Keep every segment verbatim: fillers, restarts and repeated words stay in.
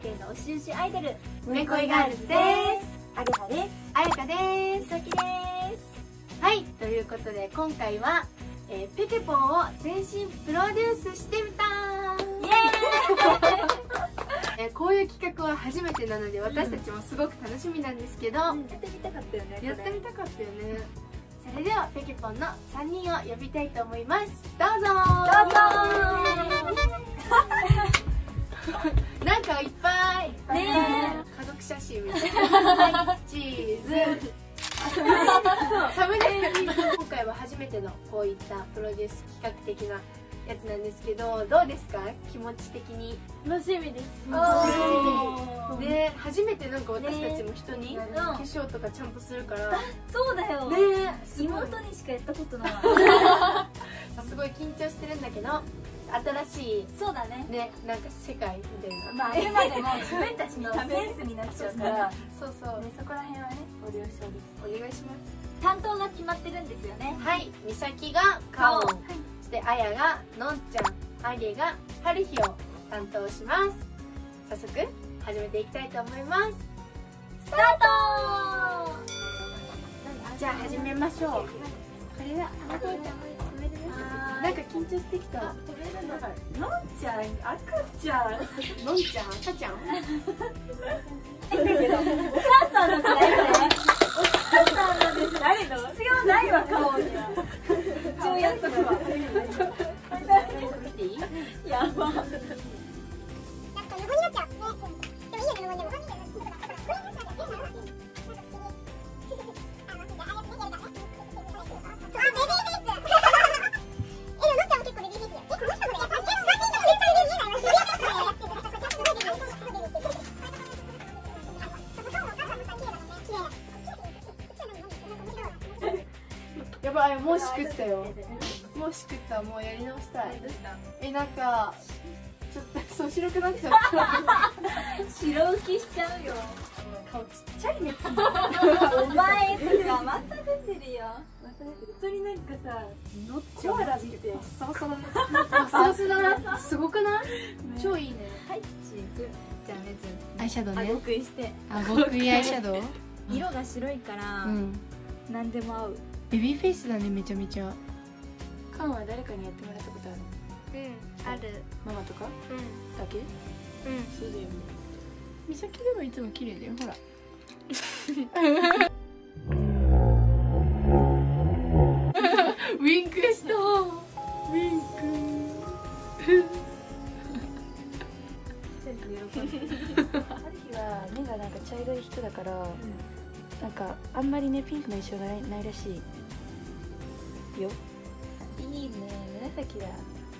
系の推し推しアイドルめこいガールズです。 あげはです。 あやかです。 みさきです。 はい、ということで今回は、えー、ペケポンを全身プロデュースしてみたー。イエーイえー、こういう企画は初めてなので私たちもすごく楽しみなんですけど、うん、 やってみたかったよね。 やってみたかったよね。それではペケポンのさんにんを呼びたいと思います。どうぞー。 どうぞー。なんかいっぱいねー。家族写真みたいな。チーズ。サムネイル。今回は初めてのこういったプロデュース企画的なやつなんですけど、どうですか、気持ち的に。 楽しみです。 で、初めてなんか私たちも人に化粧とかちゃんとするから。 そうだよね、 妹にしかやったことない。 すごい緊張してるんだけど、新しいそうだね、 ね、なんか世界みたいな、 まああくまでも自分たちのセンスになっちゃうからそうそう、 ね、そこら辺はねご了承です。 お願いします。 担当が決まってるんですよね。 はい、みさきがカオン、そしてあやがのんちゃん、あげがはるひを担当します。早速始めていきたいと思います。 スタート。 じゃあ始めましょう。これだ。なんか緊張してきた。 のんちゃん、赤ちゃん。 のんちゃん、赤ちゃん。 お母さんのじゃないこれ。お母さんのです。誰の？必要ないわ、顔には。一応やっとくわ。 見ていい？ やば。 なんか横になっちゃう。でもいいよね、横にでも。 やばい、もうしくったよ。もうしくった、もうやり直したい。え、なんかちょっとそう白くなっちゃった。 白浮きしちゃうよ。 顔ちっちゃいね。 お前とかまた出てるよ。本当になんかさ、 のっちゃんコアラ見てサバサバだ。サバサバだ。すごくない？超いいね。 はい、チーズ。じゃあね、 アイシャドウね。 あご食いして。 あご食いアイシャドウ。 色が白いから何でも合う。 ベビーフェイスだね、めちゃめちゃ。 カンは誰かにやってもらったことある？ うん、ある。 ママとか？ うん。 だけ？ うん。 そうだよね。 みさきでもいつも綺麗だよ、ほら。ウィンクした。ウィンク。 ある日は目がなんか茶色い人だから、うん、なんかあんまりねピンクの印象がない、ないらしいよ。いいね、紫だ。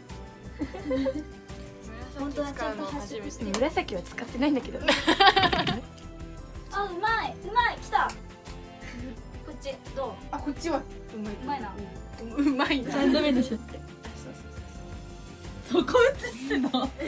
本当はちゃんと初めて。 紫は使ってないんだけど。 あ、うまい、うまい、来た。こっち、どう？ あ、こっちはうまい。 うまいな。 うまいな。 ちゃんと目でしょって。 そこ映すの。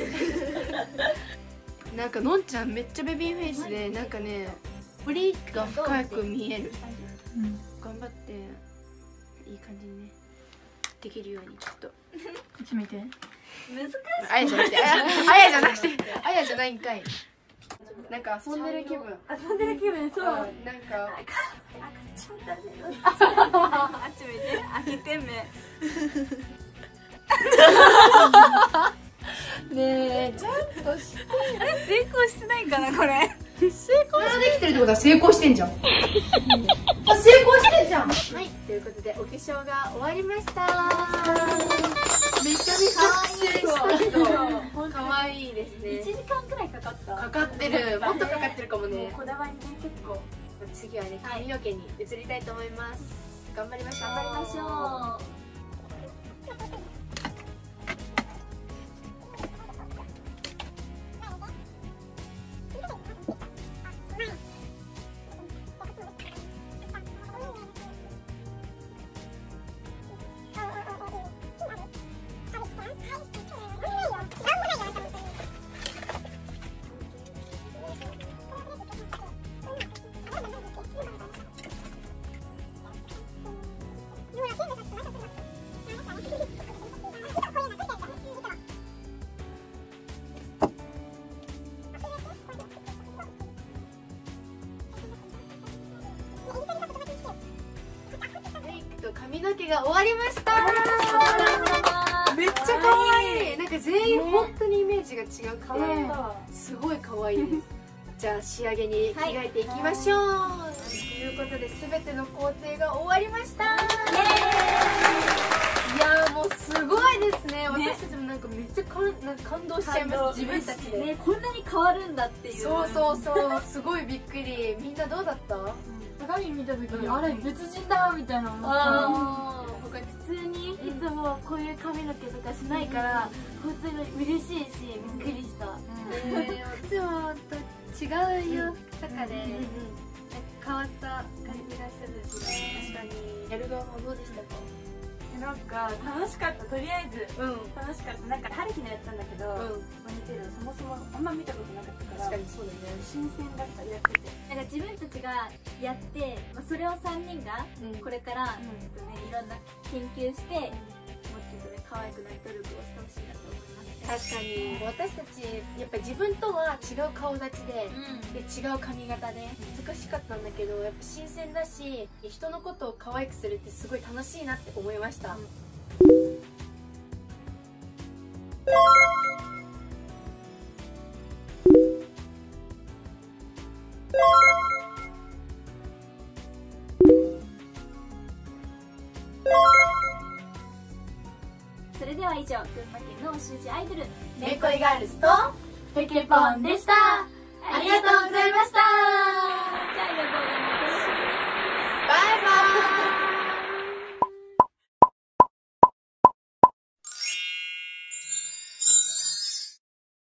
なんかのんちゃんめっちゃベビーフェイスで、なんかね彫りが深く見える。うん、頑張っていい感じにねできるようにちょっと。こっち見て。 難しい。 あやじゃなくて、あやじゃなくて、あやじゃないんかい。なんか遊んでる気分。 遊んでる気分、そう。 なんか。 ちょっとだけ。あっち見て、開けて目。 ねえ、ちゃんとして。 あれ成功してないかなこれ。 成功できてるってことは成功してんじゃん。あ、成功してんじゃん。はい、ということでお化粧が終わりました。めちゃめちゃ苦戦したけど可愛いですね。 いちじかんくらいかかった。 かかってる。もっとかかってるかもね。 こだわりね、結構。 次はね、髪の毛に移りたいと思います。頑張りましょう。 頑張りましょう。 You're 髪の毛が終わりました。めっちゃ可愛い。なんか全員本当にイメージが違くてすごい可愛いです。じゃあ仕上げに着替えていきましょう。はい、ということで全ての工程が終わりました。イエーイ。いやーもうすごいですね。私たちもなんかめっちゃかんなんか感動しちゃいました。自分たちで、ね、こんなに変わるんだっていう。そうそうそうすごいびっくり。みんなどうだった？ 鏡見た時に、うん、あれ別人だみたいな思った。普通にいつもこういう髪の毛とかしないから、うん、普通に嬉しいしびっくりした。いつもと違うよとかで変わった感じがするし、確かに。やる側もどうでしたか？なんか楽しかった。とりあえず、うん、楽しかった。なんか春日のやったんだけど、うん、マニテールそもそもあんま見たことなかったから、確かにそうだね、新鮮だったやってて。なんか自分たちがやって、まあ、それをさんにんがこれから、うんえっとね、いろんな研究して、うん、もっとね可愛くなる努力をしてほしいなと思います。確かに私たちやっぱり自分とは違う顔立ちで、うん、で違う髪型で難しかったんだけど、やっぱ新鮮だし人のことを可愛くするってすごい楽しいなって思いました。うんそれでは以上、群馬県のお習字アイドルめいこいガールズとペケポンでした。ありがとうございました。ありがとう